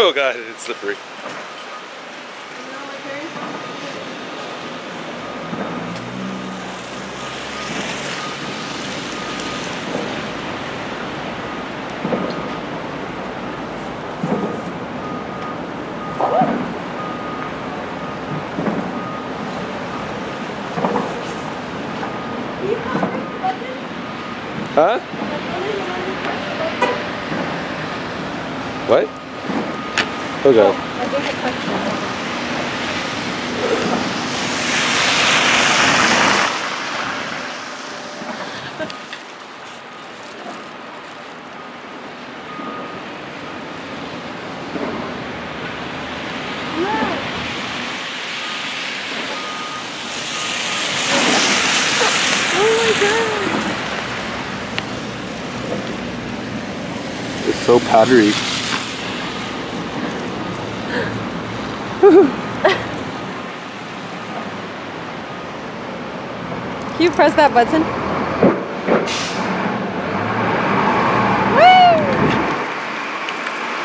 Oh god, it's slippery. Huh? What? Oh god. It's so powdery. Can you press that button?